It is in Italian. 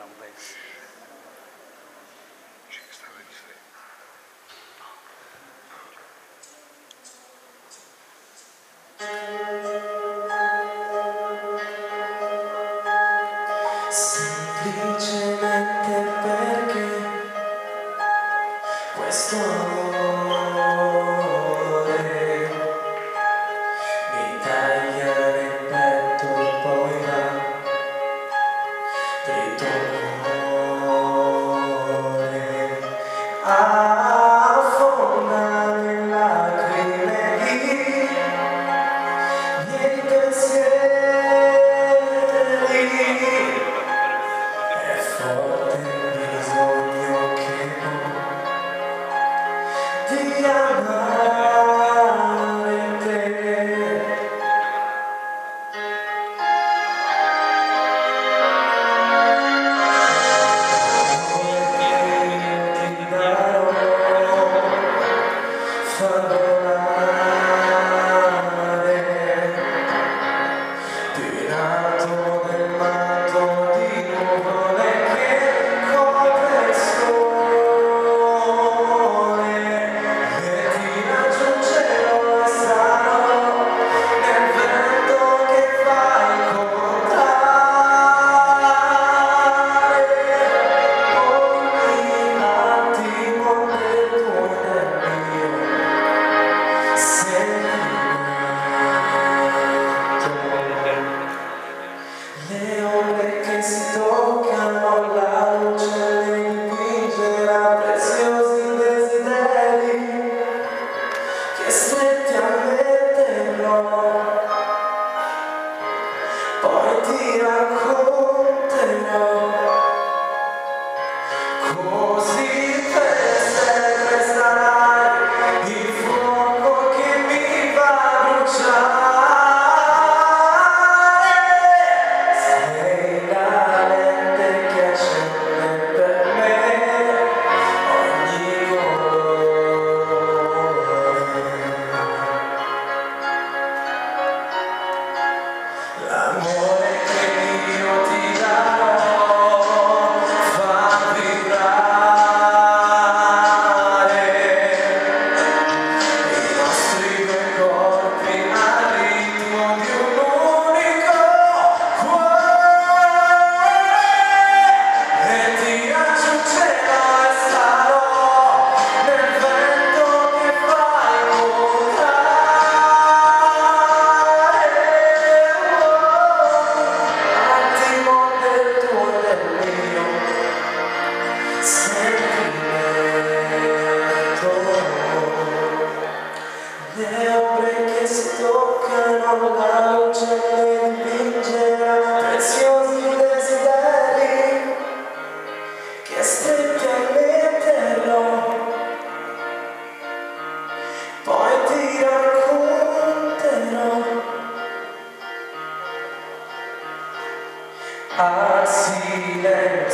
Semplicemente perché questo amore mi taglia nel petto e poi va dritto al cuore, affonda nelle lacrime i miei pensieri. È forte il bisogno che ho di amare te. Ti darò, farò volare più in alto del manto di nuvole che copre il sole, e ti raggiungerò e sarò nel vento che fai incontrare ogni attimo del tuo e del mio sentimento. Le ombre che si toccano, la luce le dipingerà preziosi desideri che stretti a metterò, poi ti racconterò, così per sempre sarai il fuoco che mi fa bruciare. Sei la lente che accende per me ogni colore. L'amore che io ti darò fa vibrare i nostri due corpi al ritmo di un unico cuore, e ti raggiungerò e sarò nel vento che fai incontrare attimo del tuo e del mio sentimento. Le ombre che si toccano, la luce le dipingerà preziosi desideri che stretti a metterò, poi ti racconterò al silenzio